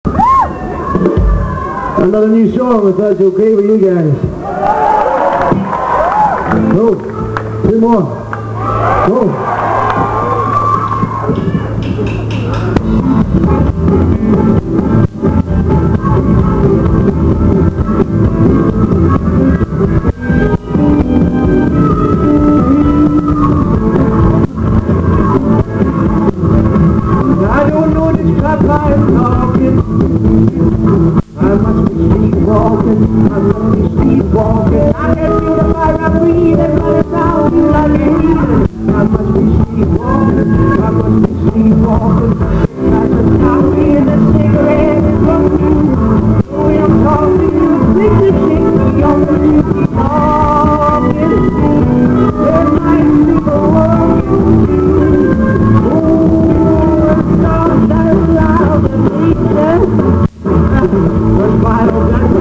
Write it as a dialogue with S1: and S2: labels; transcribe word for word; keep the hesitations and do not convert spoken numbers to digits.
S1: Another new song, if that's okay with you guys. Go. Two more. Go. I don't know this crap I'm talking. I must be sleepwalking, I must be sleepwalking. I can feel the fire I'm breathing, but it sounds like a heathen. I must be sleepwalking, I must be sleepwalking. That's a coffee and a cigarette from you. The way I'm talking, you think you shake me on the keep talking. There might be the world. Oh, it's not that loud and deep. But why don't